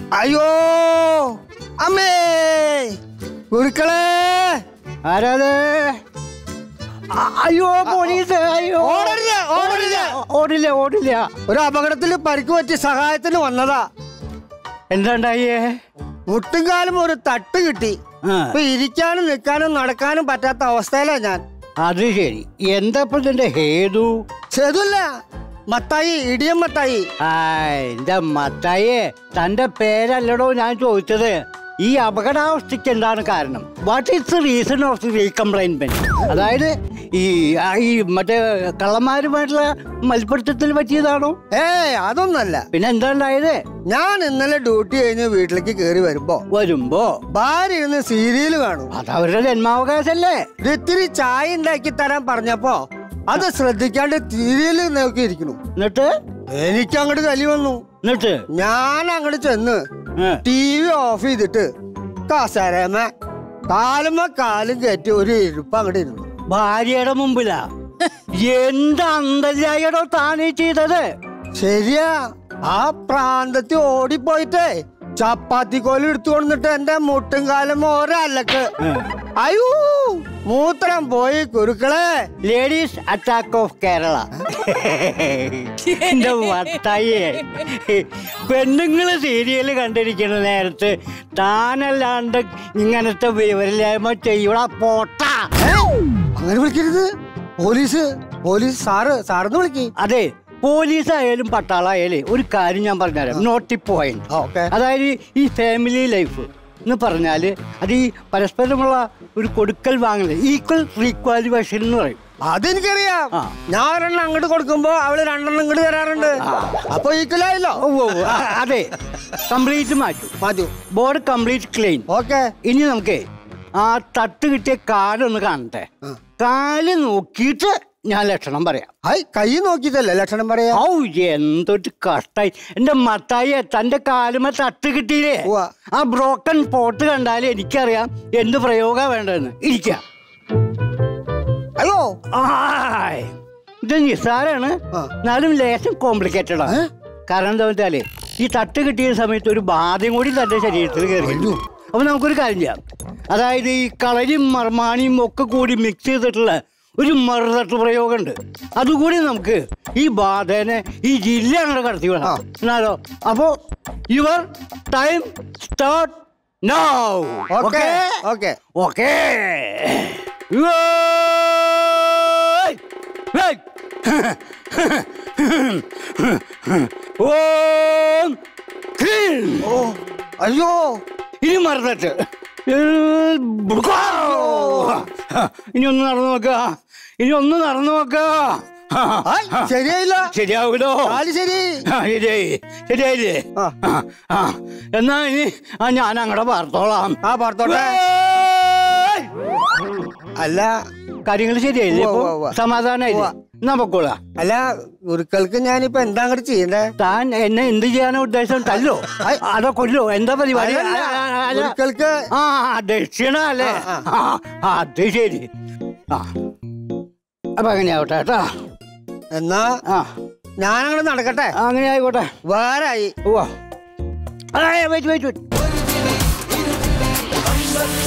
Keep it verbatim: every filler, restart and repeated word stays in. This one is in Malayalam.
അയ്യോ അമ്മേ ഗുരുക്കളെ ആരാത്? അയ്യോ പോലീസ്! അയ്യോ ഓടരുത് ഓടരുത് ഓടില്ല ഓടില്ല. ഒരു അപകടത്തിൽ പരിക്ക് പറ്റി സഹായത്തിന് വന്നതാ. എന്താണ്ടായേ? മുട്ടും കാലും ഒരു തട്ട് കിട്ടി. ഇപ്പൊ ഇരിക്കാനും നിൽക്കാനും നടക്കാനും പറ്റാത്ത അവസ്ഥയിലാ ഞാൻ. അത് ശരി. എന്താ ഇപ്പൊ ഇതിന്റെ ഹേതു? ചെയ്തല്ല മത്തായി, ഇടിയം മത്തായി. ആ എന്റെ മത്തായേ, തന്റെ പേരല്ലടോ ഞാൻ ചോദിച്ചത്. ഈ അപകടാവസ്ഥയ്ക്ക് എന്താണ് കാരണം? What is the reason of the recomplainment? അതായത് ഈ ഈ മറ്റേ കള്ളന്മാരുമായിട്ടുള്ള മത്സരത്തിൽ പറ്റിയതാണോ? ഏയ് അതൊന്നല്ല. പിന്നെ എന്താ ഉണ്ടായത്? ഞാൻ ഇന്നലെ ഡ്യൂട്ടി കഴിഞ്ഞ് വീട്ടിലേക്ക് കയറി വരുമ്പോ വരുമ്പോ ഭാര്യ ഇരുന്ന് സീരിയല് കാണും. അത് അവരുടെ ജന്മാവകാശല്ലേ? ഇത്തിരി ചായ ഉണ്ടാക്കി തരാൻ പറഞ്ഞപ്പോ അത് ശ്രദ്ധിക്കാണ്ട് സീരിയല് നോക്കിയിരിക്കുന്നു. എന്നിട്ട് എനിക്ക് അങ്ങോട്ട് കലി വന്നു. എന്നിട്ട് ഞാൻ അങ്ങോട്ട് ചെന്ന് ടി വി ഓഫ് ചെയ്തിട്ട് കസേരമ കാലുമ കാലും കയറ്റി ഒരു ഇരിപ്പ് അങ്ങോട്ട് ഇരുന്നു. ഭാര്യയുടെ മുമ്പിലാ? എന്താ അന്തല്ലായടോ താനീ ചെയ്തത്? ശരിയാ, ആ പ്രാന്തത്തിൽ ഓടിപ്പോയിട്ടേ ചപ്പാത്തി കോലും എടുത്തു കൊണ്ടിട്ട് എന്റെ മുട്ടും കാലും ഒരല്ലക്ക്. അയ്യോ മൂത്രം പോയി കുരുക്കളെ. Ladies attack of Kerala. എന്റെ വട്ടായേ, പെണ്ണുങ്ങള് സീരിയല് കണ്ടിരിക്കുന്ന നേരത്ത് താനല്ലാണ്ട് ഇങ്ങനത്തെ വിവരമില്ലായ്മ ചെയ്യൂടാ പോട്ടാ. അങ്ങനെ വിളിക്കരുത്. പോലീസ് പോലീസ് സാറ് സാറെന്ന് വിളിക്ക്. അതെ, പോലീസ് ആയാലും പട്ടാളായാലും ഒരു കാര്യം ഞാൻ പറഞ്ഞുതരാം. Naughty point. അതായത് ഈ ഫാമിലി ലൈഫ് എന്ന് പറഞ്ഞാല് അത് ഈ പരസ്പരമുള്ള ഒരു കൊടുക്കൽ വാങ്ങൽ, ഈക്വൽ റീക്വാലിവേഷൻ എന്ന് പറയും. അതെനിക്കറിയാം. ഞാൻ ഒരെണ്ണം അങ്ങോട്ട് കൊടുക്കുമ്പോ അവള് രണ്ടെണ്ണം ഇങ്ങോട്ട് തരാറുണ്ട്. അപ്പൊ ഈക്വൽ ആയല്ലോ. അതെ, കംപ്ലീറ്റ് മാറ്റും മാറ്റും ബോർഡ് കംപ്ലീറ്റ് ക്ലീൻ. ഓക്കെ, ഇനി നമുക്ക് ആ തട്ട് കിട്ടിയ കാലൊന്ന് കാണട്ടെ. കാല് നോക്കിയിട്ട് ഞാൻ ലക്ഷണം പറയാം. കൈ നോക്കിട്ടല്ലേ ലക്ഷണം പറയാ? ഔ എന്തൊരു കഷ്ടായി എന്റെ മത്തായി. തന്റെ കാലുമ തട്ട് കിട്ടിയില്ലേ? ആ ബ്രോക്കൺ പോട്ട് കണ്ടാലേ എനിക്കറിയാം എന്ത് പ്രയോഗ വേണ്ടെന്ന്. ഇരിക്ക. അയ്യോ ഇത് നിസ്സാരാണ്, എന്നാലും ലേശം കോംപ്ലിക്കേറ്റഡ് ആണ്. കാരണം എന്താ വെച്ചാല് ഈ തട്ട് കിട്ടിയ സമയത്ത് ഒരു ബാധയും കൂടി തന്റെ ശരീരത്തിൽ കയറി. അപ്പൊ നമുക്കൊരു കാര്യം ചെയ്യാം. അതായത് ഈ കളരിയും മർമാണിയും ഒക്കെ കൂടി മിക്സ് ചെയ്തിട്ടുള്ള ഒരു മറുതട്ട് പ്രയോഗമുണ്ട്. അതുകൂടി നമുക്ക് ഈ ബാധേനെ ഈ ജില്ല അങ്ങനെ കടത്തി വിടാം. എന്നാലോ? അപ്പോ your time start now. Okay okay okay. അയ്യോ ഇനി മറുതട്ട്. ഇനി ഒന്ന് നടന്നു നോക്ക. ഇനി ഒന്ന് നടന്നു നോക്ക. ശരിയായില്ല. ശരിയാവൂലോ? ശരി ശരിയായി. ശരിയായില്ലേ? എന്നാ ഇനി ഞാൻ അങ്ങടെ പാർത്തോളാം. ആ പാർത്തോട്ടെ. അല്ല കാര്യങ്ങൾ ശരിയായില്ലേ? സമാധാനായില്ലേ? എന്നാ പൊക്കോളാ. അല്ല ഗുരുക്കൾക്ക് ഞാനിപ്പോ എന്താ അങ്ങോട്ട് ചെയ്യണ്ടേ? താൻ എന്നെ എന്ത് ചെയ്യാനോ ഉദ്ദേശം? തല്ലോ അതോ കൊല്ലോ? എന്താ പരിപാടി? ഗുരുക്കൾക്ക് ആ ദക്ഷിണ അല്ലേ? അത് ശരി. ആ അപ്പൊ അങ്ങനെയാവട്ടെ കേട്ടോ. എന്നാ ആ ഞാനങ്ങോട്ട് നടക്കട്ടെ. അങ്ങനെ ആയിക്കോട്ടെ. വേറായി. ഓ വെയിറ്റ് വെയിറ്റ് വെയിറ്റ്